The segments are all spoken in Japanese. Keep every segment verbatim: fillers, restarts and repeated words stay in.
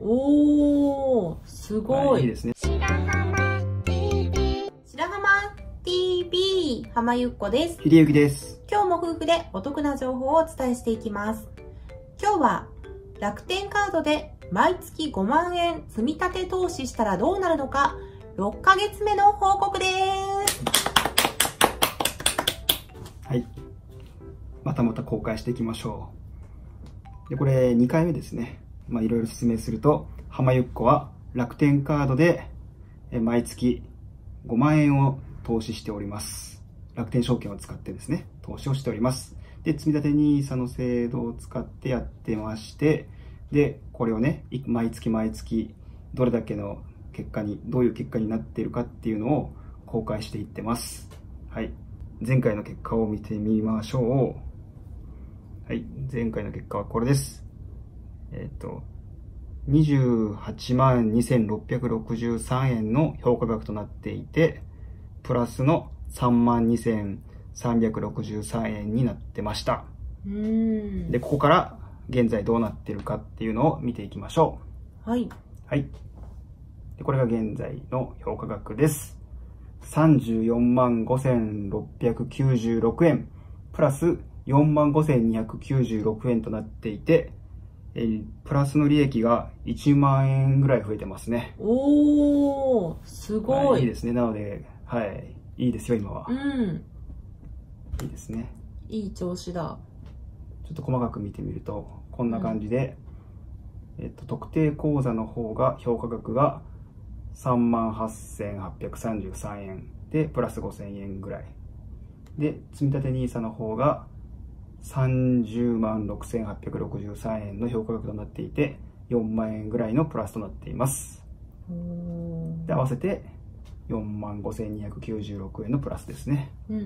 おー、すごい。 はい、いいですね。 白浜 ティービー。白浜 ティービー、浜ゆっこです。 秀幸です。 今日も夫婦でお得な情報をお伝えしていきます。今日は楽天カードで毎月ごまんえん積み立て投資したらどうなるのか、ろっかげつめの報告です。 はい。またまた公開していきましょう。で、これにかいめですね。まあいろいろ説明すると、浜ゆっこは楽天カードで毎月ごまんえんを投資しております。楽天証券を使ってですね、投資をしております。で、積立 ニーサ の制度を使ってやってまして、で、これをね、毎月毎月どれだけの結果に、どういう結果になっているかっていうのを公開していってます。はい。前回の結果を見てみましょう。はい。前回の結果はこれです。えっと、にじゅうはちまんにせんろっぴゃくろくじゅうさんえんの評価額となっていて、プラスのさんまんにせんさんびゃくろくじゅうさんえんになってました。 うーん。 で、ここから現在どうなってるかっていうのを見ていきましょう。はい。 はい。で、これが現在の評価額です。さんじゅうよんまんごせんろっぴゃくきゅうじゅうろくえん、プラスよんまんごせんにひゃくきゅうじゅうろくえんとなっていて、えー、プラスの利益がいちまんえんぐらい増えてますね。 おー、すごい。 はい、いいですね。なので、はい、いいですよ、今は。 うん。 いいですね。 いい調子だ。 ちょっと細かく見てみると、こんな感じで、うん、えっと、特定口座の方が、評価額がさんまんはっせんはっぴゃくさんじゅうさんえんで、プラスごせんえんぐらい。で、積立 ニーサ の方がさんじゅうまんろくせんはっぴゃくろくじゅうさんえんの評価額となっていて、よんまんえんぐらいのプラスとなっています。で、合わせてよんまんごせんにひゃくきゅうじゅうろくえんのプラスですね。 うんうん。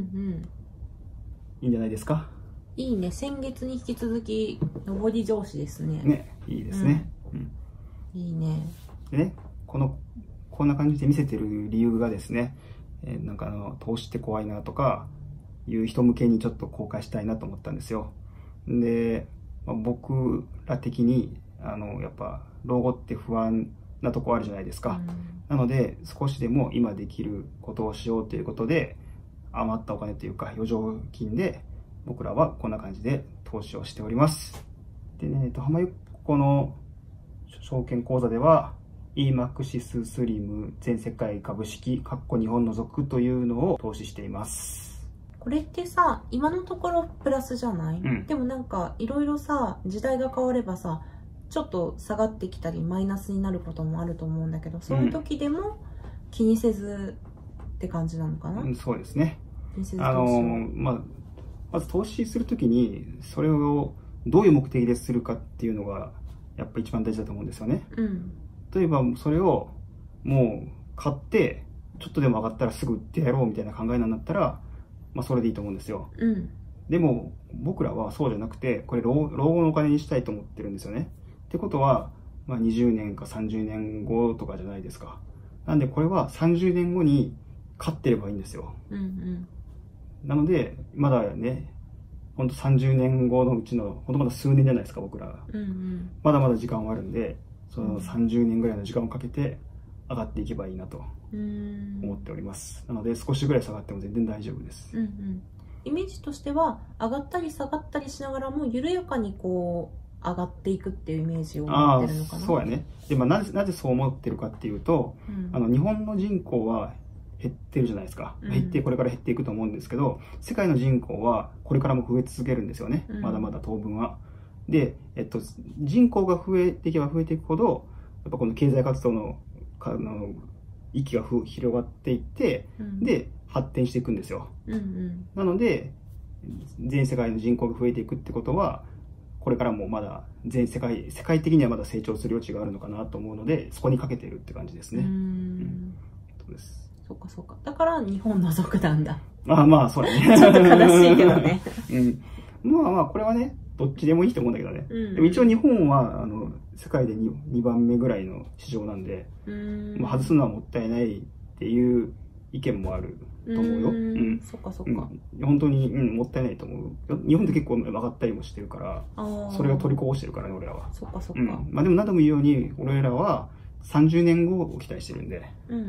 いいんじゃないですか。 いいね。先月に引き続き上り調子ですね。 ね、いいですね。うん。 うん、いいね。 でね、この、こんな感じで見せてる理由がですね、えー、なんかあの、投資って怖いなとか、いう人向けにちょっと公開したいなと思ったんですよ。で、まあ、僕ら的に、あの、やっぱ、老後って不安なとこあるじゃないですか。うん、なので、少しでも今できることをしようということで、余ったお金というか、余剰金で、僕らはこんな感じで投資をしております。でね、えっと、浜ゆっこの証券口座では、イーマックシス スリム 全世界株式、かっこ日本除くというのを投資しています。 これってさ、今のところプラスじゃない？うん、でもなんかいろいろさ、時代が変わればさ、ちょっと下がってきたりマイナスになることもあると思うんだけど、そういう時でも気にせずって感じなのかな？ うん、そうですね。 気にせずあのまあ、まず投資するときにそれをどういう目的でするかっていうのがやっぱ一番大事だと思うんですよね。うん、例えばそれをもう買ってちょっとでも上がったらすぐ売ってやろうみたいな考えなんだったら、まあそれでいいと思うんですよ。うん、でも僕らはそうじゃなくて、これ老後のお金にしたいと思ってるんですよね。ってことは、まあ、にじゅうねんかさんじゅうねんごとかじゃないですか。なんでこれはさんじゅうねんごに買ってればいいんですよ。うんうん、なのでまだね、ほんとさんじゅうねんごのうちのほんとまだ数年じゃないですか、僕ら。うんうん、まだまだ時間はあるんで、そのさんじゅうねんぐらいの時間をかけて上がっていけばいいなと思っております。なので少しぐらい下がっても全然大丈夫です。うんうん、 イメージとしては上がったり下がったりしながらも緩やかにこう上がっていくっていうイメージを持ってるのかな。 ああ、そうやね。で、まあ、なぜなぜそう思ってるかっていうと、うん、あの日本の人口は減ってるじゃないですか。減ってこれから減っていくと思うんですけど、うん、世界の人口はこれからも増え続けるんですよね。うん、まだまだ当分は。で、えっと人口が増えていけば増えていくほど、やっぱこの経済活動のかの域がふ広がっていって、うん、で発展していくんですよ。うんうん、なので全世界の人口が増えていくってことは、これからもまだ全世界世界的にはまだ成長する余地があるのかなと思うので、そこにかけてるって感じですね。うん、うん、そうです。 そうかそうか。だから日本除くなんだ。 ああ、まあそうだね。 ちょっと悲しいけどね。 うん。まあまあこれはね、どっちでもいいと思うんだけどね。うん、でも一応日本はあの世界で 2, にばんめぐらいの市場なんで、うん、まあ外すのはもったいないっていう意見もあると思うよ。うん。 そっかそっか。 うん、本当に、うん、もったいないと思う。日本って結構曲がったりもしてるから、それが取りこぼしてるからね、俺らは。 そっかそっか。 うん、まあでも何度も言うように、俺らはさんじゅうねんごを期待してるんで、 うんうん、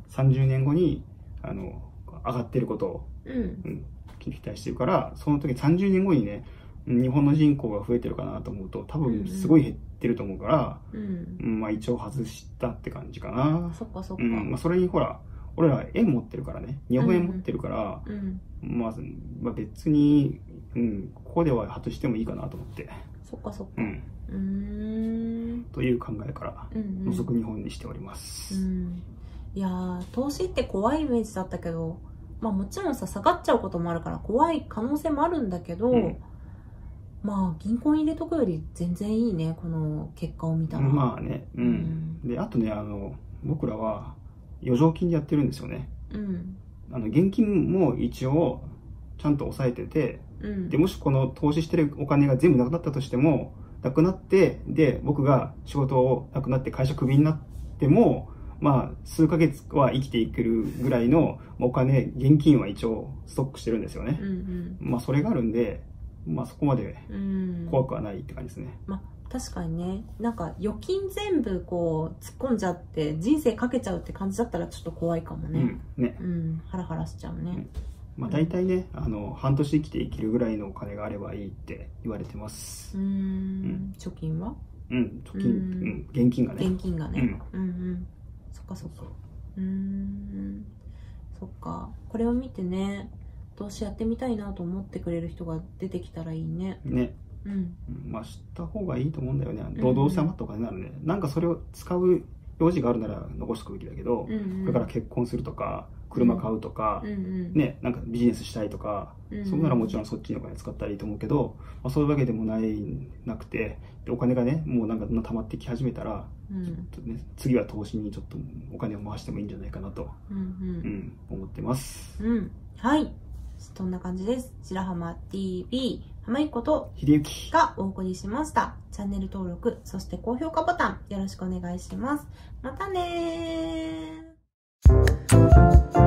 さんじゅうねんごに、あの、上がってることを、 うん、 うん、期待してるから、その時さんじゅうねんごにね、日本の人口が増えてるかなと思うと、多分すごい減ってると思うから、うんうん、まあ一応外したって感じかな。 そっかそっか。 うん、まあそれにほら、俺ら円持ってるからね、日本円持ってるから、うんうん、まあ、まあ別に、うん、ここでは外してもいいかなと思って。 そっかそっか。 うん。うーんという考えから、除く日本にしております。 うんうん、いやー、投資って怖いイメージだったけど、まあもちろんさ、下がっちゃうこともあるから怖い可能性もあるんだけど、うん、まあ銀行に入れとくより全然いいね、この結果を見たら。 まあね、うん。うん、で、あとね、あの、僕らは余剰金でやってるんですよね。うん。あの、現金も一応ちゃんと抑えてて、うん、で、もしこの投資してるお金が全部なくなったとしても、なくなって、で、僕が仕事をなくなって会社クビになっても、まあ、数ヶ月は生きていけるぐらいのお金、現金は一応ストックしてるんですよね。うんうん、まあ、それがあるんで、まあ、そこまで怖くはないって感じですね。 うん、まあ、確かにね、なんか預金全部こう突っ込んじゃって人生かけちゃうって感じだったらちょっと怖いかもね。うん、ね。うん、ハラハラしちゃうね。ね、 まあ、大体ね、あの、半年生きていけるぐらいのお金があればいいって言われてます。 うん、うん、貯金は？ うん、貯金、うん、現金がね。 現金がね。うん、うん、うん。そっかそっか。うーん。そっか。これを見てね、投資やってみたいなと思ってくれる人が出てきたらいいね。 ね。うん。まあ、知った方がいいと思うんだよね。どうせ余ったお金ならね。なんかそれを使う用事があるなら残しておくべきだけど、うんうん、これから結婚するとか、車買うとか、うんうん、ね、なんかビジネスしたいとか、うんうん、それならもちろんそっちのお金使ったらいいと思うけど、まあ、そういうわけでもないなくて、でお金がね、もうなんか溜まってき始めたら、うん、ちょっとね、次は投資にちょっとお金を回してもいいんじゃないかなと、うんうんうん、思ってます。 うん、はい。そんな感じです。白浜 ティーブイ、浜井こと秀幸がお送りしました。チャンネル登録、そして高評価ボタンよろしくお願いします。またねー。